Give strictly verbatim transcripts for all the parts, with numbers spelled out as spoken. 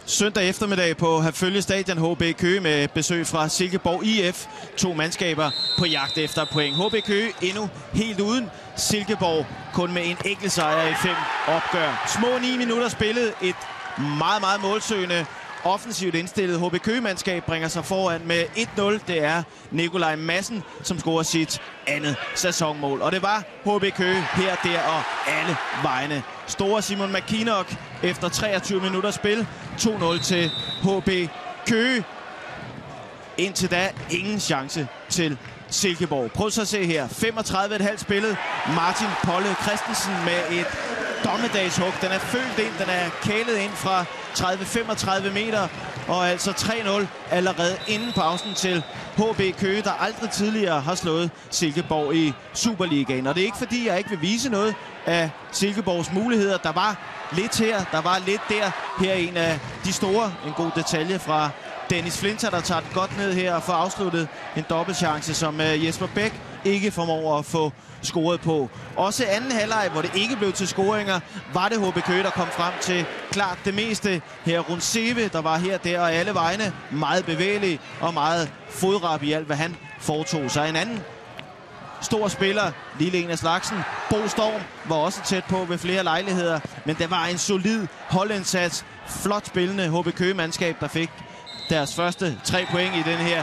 Søndag eftermiddag på Herfølge Stadion, H B Køge med besøg fra Silkeborg I F. To mandskaber på jagt efter point. H B Køge endnu helt uden. Silkeborg kun med en enkelt sejr i fem opgør. Små ni minutter spillet. Et meget, meget målsøgende, offensivt indstillet H B Køge-mandskab bringer sig foran med et nul. Det er Nikolaj Madsen, som scorer sit andet sæsonmål. Og det var H B Køge her, der og alle vegne. Store Simon McKinnock efter treogtyve minutter spil. to nul til H B Køge. Indtil da ingen chance til Silkeborg. Prøv så at se her. femogtredive komma fem spillet. Martin Polle Christensen med et dommedagshug. Den er følt ind, den er kælet ind fra tredive til femogtredive meter. Og altså tre nul allerede inden pausen til H B Køge, der aldrig tidligere har slået Silkeborg i Superligaen. Og det er ikke fordi, jeg ikke vil vise noget af Silkeborgs muligheder. Der var lidt her, der var lidt der. Her er en af de store, en god detalje fra Dennis Flinter, der tager den godt ned her og får afsluttet en dobbeltchance, som Jesper Bæk ikke formår at få scoret på. Også anden halvleg, hvor det ikke blev til scoringer, var det H B Køge, der kom frem til klart det meste. Her Runseve, der var her, der og alle vegne. Meget bevægelig og meget fodrap i alt, hvad han foretog sig. En anden stor spiller, lille en af slagsen, Bo Storm, var også tæt på ved flere lejligheder. Men det var en solid holdindsats. Flot spillende H B Køge-mandskab, der fik deres første tre point i den her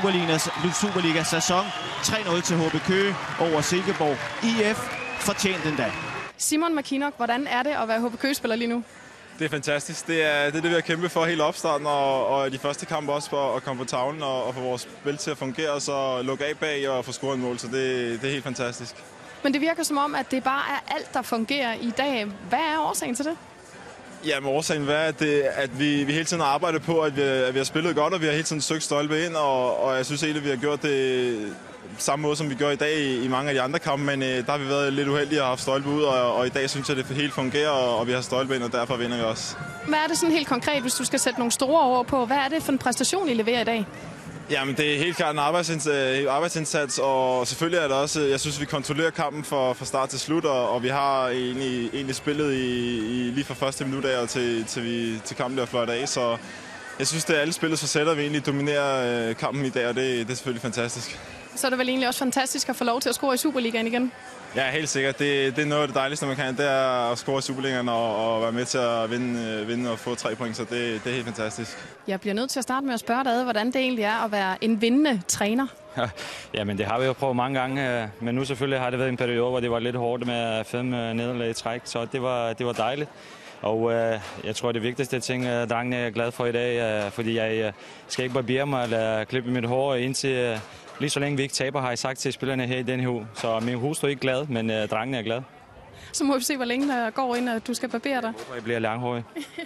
Superliga-sæson. tre nul til H B Køge over Silkeborg I F. Fortjent endda. Simon McKinnock, hvordan er det at være H B Køge-spiller lige nu? Det er fantastisk. Det er det, er det vi har kæmpet for hele opstarten, og, og de første kampe også for at komme på tavlen og, og få vores spil til at fungere, og så lukke af bag og få scoret en mål. Så det, det er helt fantastisk. Men det virker som om, at det bare er alt, der fungerer i dag. Hvad er årsagen til det? Ja, men årsagen er, at, det, at vi, vi hele tiden har arbejdet på, at vi, at vi har spillet godt, og vi har hele tiden søgt stolpe ind, og, og jeg synes egentlig, at vi har gjort det samme måde, som vi gør i dag i, i mange af de andre kampe, men øh, der har vi været lidt uheldige og haft stolpe ud, og, og i dag synes jeg, at det helt fungerer, og, og vi har stolpe ind, og derfor vinder vi også. Hvad er det sådan helt konkret, hvis du skal sætte nogle store ord på? Hvad er det for en præstation, I leverer i dag? Jamen, det er helt klart en arbejdsindsats, arbejdsindsats, og selvfølgelig er det også, jeg synes, vi kontrollerer kampen fra, fra start til slut, og, og vi har egentlig, egentlig spillet i, i, lige fra første minut af, og til, til, vi, til kampen bliver fløjt af, så jeg synes, det er alle spillets facetter, vi egentlig dominerer øh, kampen i dag, og det, det er selvfølgelig fantastisk. Så er det vel egentlig også fantastisk at få lov til at score i Superligaen igen? Ja, helt sikkert. Det, det er noget af det dejligste, man kan. Det er at score i Superligaen og, og være med til at vinde, vinde og få tre point, så det, det er helt fantastisk. Jeg bliver nødt til at starte med at spørge dig, hvordan det egentlig er at være en vindende træner. Ja, men det har vi jo prøvet mange gange, men nu selvfølgelig har det været en periode, hvor det var lidt hårdt med fem nederlag i træk, så det var, det var dejligt. Og øh, jeg tror, det vigtigste ting, øh, drengene er glad for i dag, øh, fordi jeg øh, skal ikke barbere mig eller klippe mit hår indtil øh, lige så længe vi ikke taber, har jeg sagt til spillerne her i denne uge. Så min hustru er ikke glad, men øh, drengene er glad. Så må vi se, hvor længe der går ind, at du skal barbere dig. Jeg håber, jeg bliver langhårig.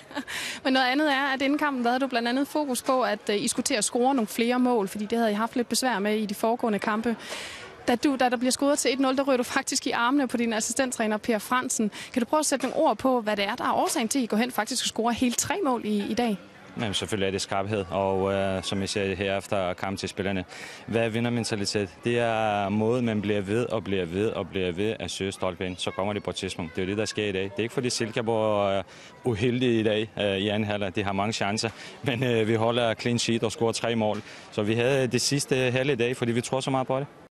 Men noget andet er, at inden kampen havde du blandt andet fokus på, at uh, I skulle til at score nogle flere mål, fordi det havde I haft lidt besvær med i de foregående kampe. Da, du, da der bliver scoret til et nul, der ryger du faktisk i armene på din assistenttræner Per Fransen. Kan du prøve at sætte nogle ord på, hvad det er, der er årsagen til, at I går hen faktisk og scorer hele tre mål i, i dag? Jamen, selvfølgelig er det skarphed, og øh, som jeg siger her efter kampen til spillerne, hvad er vindermentalitet? Det er måde, man bliver ved og bliver ved og bliver ved at søge stolpe ind. Så kommer det på et tidspunkt. Det er jo det, der sker i dag. Det er ikke fordi Silkeborg er uheldige i dag øh, i anden halvleg. De har mange chancer, men øh, vi holder clean sheet og scorer tre mål. Så vi havde det sidste halve i dag, fordi vi tror så meget på det.